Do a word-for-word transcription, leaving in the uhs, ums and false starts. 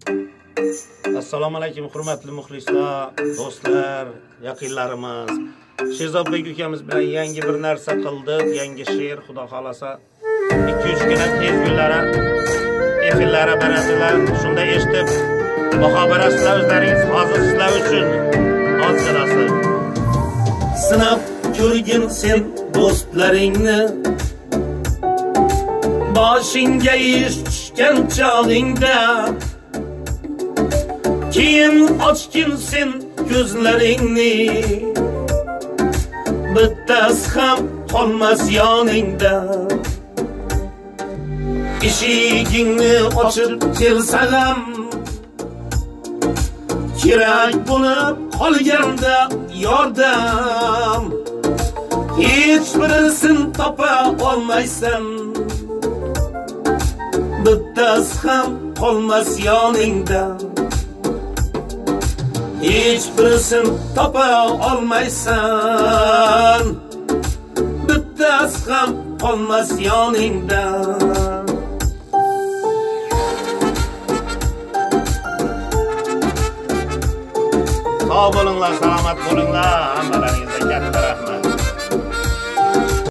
Assalomu alaykum hurmatli muxlislar, do'stlar, yaqinlarimiz. Sherzodbek ukamiz bilan yangi bir narsa qildik, yangi she'r, xudo xolasa ikki uch kun tez kunlara efirlara beradilar. Shunda eshitib baho berasizlar, o'zlaringiz hozir sizlar uchun hozirasi. Sinab ko'rgin sen do'stlaringni, boshingga ish tushgan chog'ingda, keyin ochgin sen ko'zlaringni, bittasi ham qolmas yoningda. Eshigingni ochib kelsa ham, kerak bo'lib qolganda yordam, hech birisin topa olmaysan, bittasi ham qolmas yoningda. Hech birisin topa olmaysan, bittasi ham qolmas yoningda. Sog' bo'linglar, salomat bo'linglar, hammalaringizga katta rahmat.